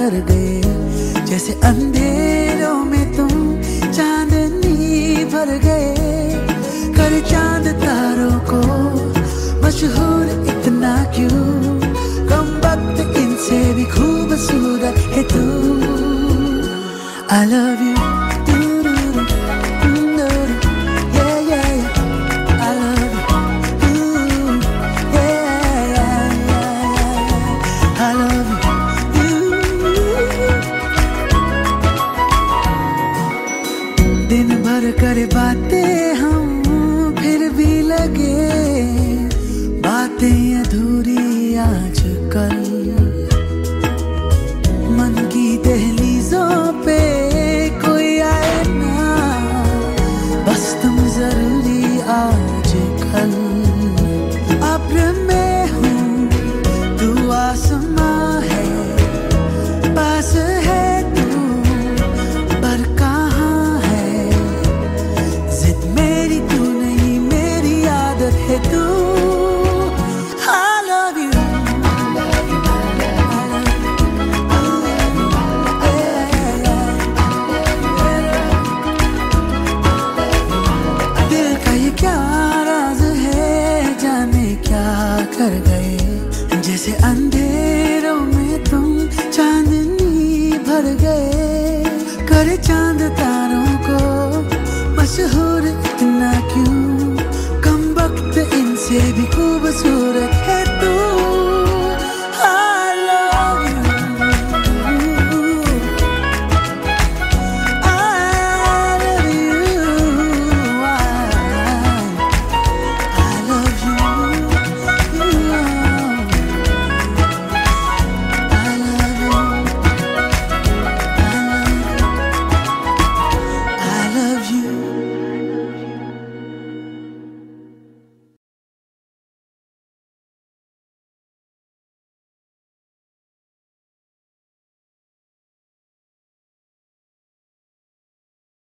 कर गए, जैसे अंधेरों में तुम चांदनी भर गए। कर चांद तारों को मशहूर इतना क्यों, कम वक्त इनसे भी खूबसूरत है तू। I love you, yeah, yeah, yeah. I love you, yeah, yeah, yeah. I love you. दिन भर करे बातें हम, फिर भी लगे बातें अधूरी आजकल। मन की दहलीजों पे कोई आए ना, बस तुम जरूरी आजकल। अब्र में हूँ तू आसमां है, पास है तू पर कहाँ है। जिद मेरी तू नहीं, मेरी आदत है तू। कर गए, जैसे अंधेरों में तुम चांदनी भर गए। कर चांद तारों को मशहूर इतना क्यों, कम वक्त इनसे भी खूबसूरत